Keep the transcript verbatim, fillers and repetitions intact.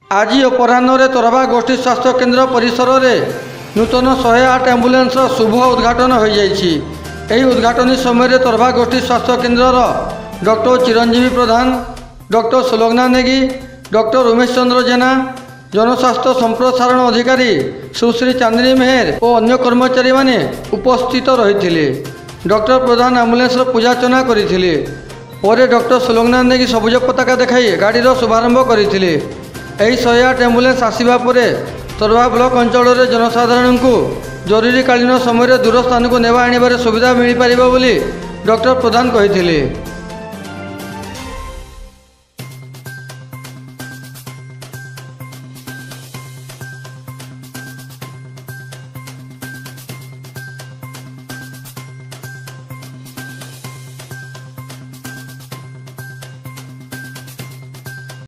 आज अपराह्न तर्भा गोष्ठी स्वास्थ्य केन्द्र परिसर में नूतन शहे आठ एम्बुलेंस शुभ उद्घाटन हो जाइछि। एही उद्घाटनी समय तर्भा गोष्ठी स्वास्थ्य केन्द्र doctor Chiranjeevi Pradhan, doctor Sulagna Negi, doctor Umesh Chandra Jena, जनस्वास्थ्य संप्रसारण अधिकारी सुश्री चांदनी मेहर और अन्य कर्मचारी माने उपस्थित रही। डॉक्टर प्रधान एम्बुलेंस पूजार्चना करते। डॉक्टर सुलग्ना नेगी सबुज पताका देखाई गाड़ीर शुभारंभ करते। यही शहे आठ एम्बुलेंस आसवा पर तर्भा ब्लॉक अंचल जनसाधारण को जरूरीकालीन समय दूर स्थान को नेवा आने सुविधा मिल पार बोली डॉक्टर प्रधान कहते।